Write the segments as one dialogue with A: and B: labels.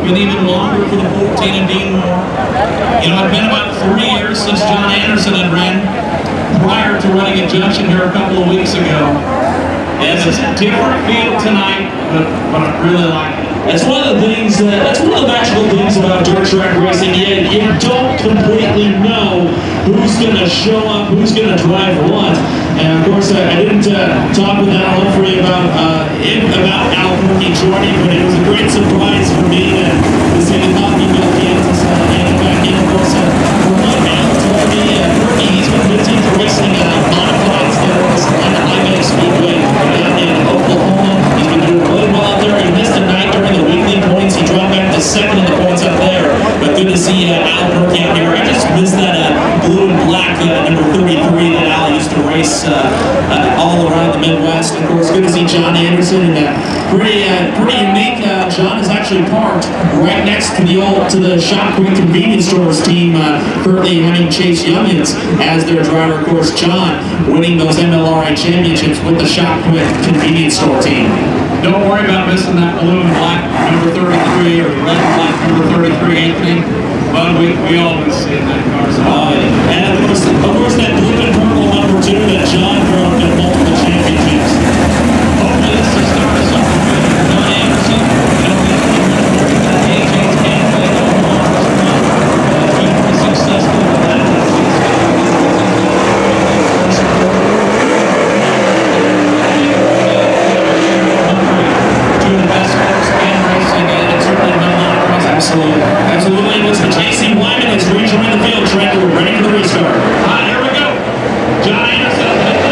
A: been even longer for the 14 and Dean Moore. You know, it's been about 3 years since John Anderson had ran prior to running at Junction here a couple of weeks ago. And it's a different field tonight, but I really like it.
B: That's one of the things, that's one of the magical things about dirt track racing. You don't completely know who's going to show up, who's going to drive what. And of course, I didn't talk with Al Humphrey about Albuquerque joining, but it was a great surprise for me to see the Coffeyville, Kansas, and back in. Of course, from what Al told me, he's been 15th racing modifieds there at the Highway Speedway down in Oklahoma. He's been doing really well out there. He missed a night during the weekly points. He dropped back to second in the points up there. But good to see Albuquerque out here. I just missed that blue and black number 33 that Al used to race all around the Midwest. Of course, good to see John Anderson, and pretty unique. John is actually parked right next to the Shop Quick Convenience Stores team, currently having Chase Youngins as their driver. Of course, John winning those MLRA championships with the Shop Quick Convenience Store team.
A: Don't worry about missing that blue and black number 33 or red and black number 33, Anthony. But we always see in that car. So.
B: And of course, that blue and purple number 2 that John drove in multiple championships.
A: Hopefully this will start us off with John Anderson. AJ's Canada, successful with that. Two of the best cars in racing, and certainly no one. Absolutely.
B: Absolutely. Listen, J.C. Wyman has rejoined the field. Trent, we're ready for the restart.
A: All right, here we go. John Anderson.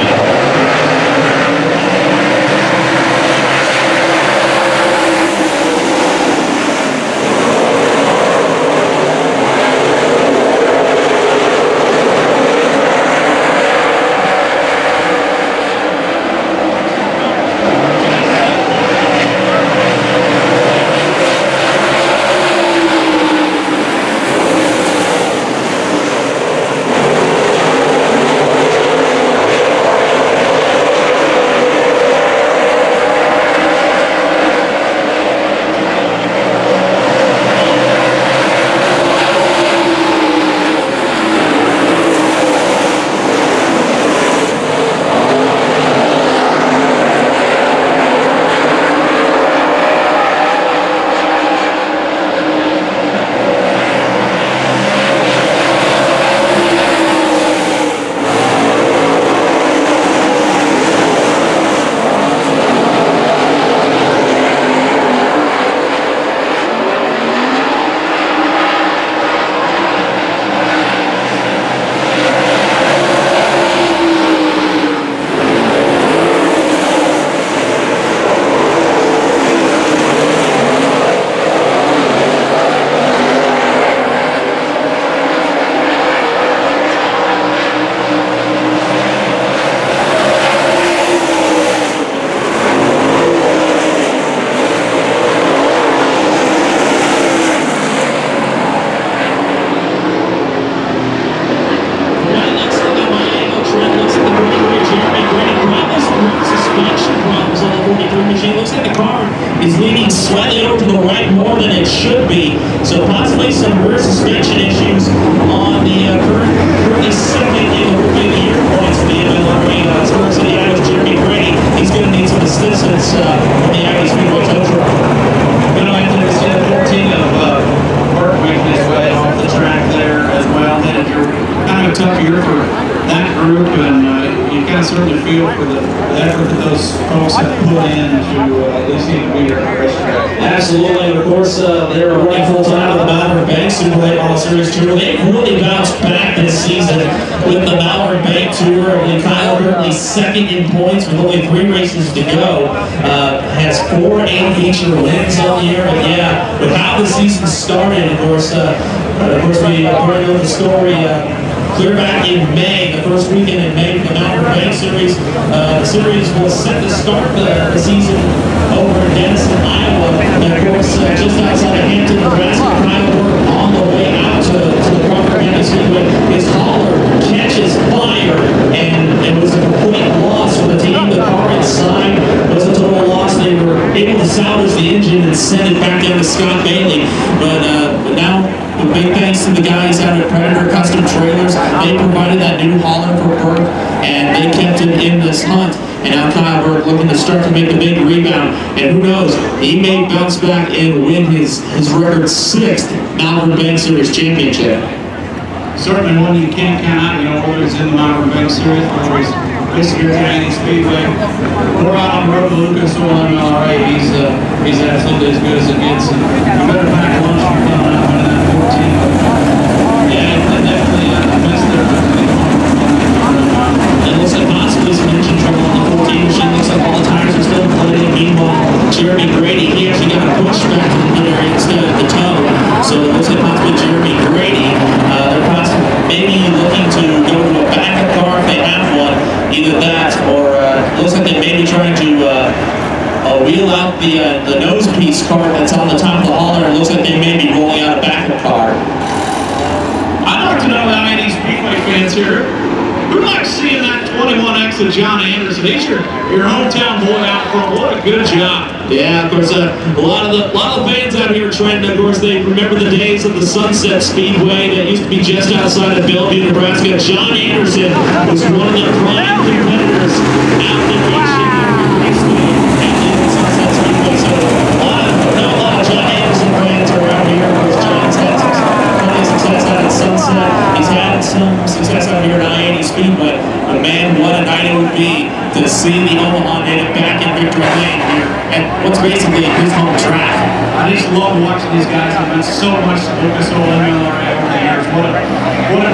B: Is leaning slightly over to the right more than it should be. So possibly some rear suspension issues on the currently second in the year points for the MLRA. Sports City Iowa's Jeremy Brady. He's going to need some assistance from the Iowa Speedway tow truck.
A: You know, Anthony, we see the 14 of work weakness way off the track there as well. And you're kind of a tough year for that group, and you kind of certainly feel for the effort that those folks have put in to at least get to be here at the racetrack.
B: Absolutely, and of course, they're running full-time on the Mallard Bank Super Late Model Series Tour. They've really bounced back this season with the Mallard Bank Tour. And Kyle currently second in points with only 3 races to go. Has 4 8-feature wins on the year. But yeah, with how the season started, of course, we already know the story. Clear back in May, the first weekend in May for the Mallard Bank Series. The series was set to start the season over in Denison, Iowa. And of course, just outside of Hampton, Nebraska, Kyle worked on the way out to the Crawford Speedway. His hauler catches fire, and it was a complete loss for the team. The car inside was a total loss. They were able to salvage the engine and send it back down to Scott Bailey. out at Predator Custom Trailers. They provided that new hauler for Burke, and they kept him in this hunt. And now Kyle Burke looking to start to make the big rebound. And who knows, he may bounce back and win his record 6th Malvern Bank Series championship.
A: Certainly one you can't count out, you know, whether it's in the Malvern Bank Series, whether it's this year's Andy Speedway, or out on the road to Lucas or MLRA, he's absolutely as good as it gets. And you better pack lunch for coming out winning that 14. Yeah, they definitely missed their
B: and looks like possibly some engine trouble on the 14 machine. Looks like all the tires are still inflated. Meanwhile, Jeremy Grady, he actually got a push back to the mid area instead of the toe. So it looks like possibly Jeremy Grady, they're possibly maybe looking to go to a backup car if they have one. Either that, or it looks like they may be trying to wheel out the nose piece car that's on the top of the hauler. It looks like they may be rolling out a backup car.
A: I'd like to know the I-80 Speedway fans here. Who likes seeing that 21X of John Anderson? He's your hometown boy out front. What a good job.
B: Yeah, of course, a lot of the fans out here, Trent, of course, they remember the days of the Sunset Speedway that used to be just outside of Bellevue, Nebraska. John Anderson was one of the prime competitors out there each year at the Sunset Speedway. So a lot of John Anderson fans are around here. Of course, John's had some plenty of success out at Sunset. He's had some success out here at I-80 Speedway. But man, what a night it would be to see the Omaha native back in victory lane here at what's basically his home track.
A: I just love watching these guys. I've been so much to Lucas Oil MLRA over the years. What a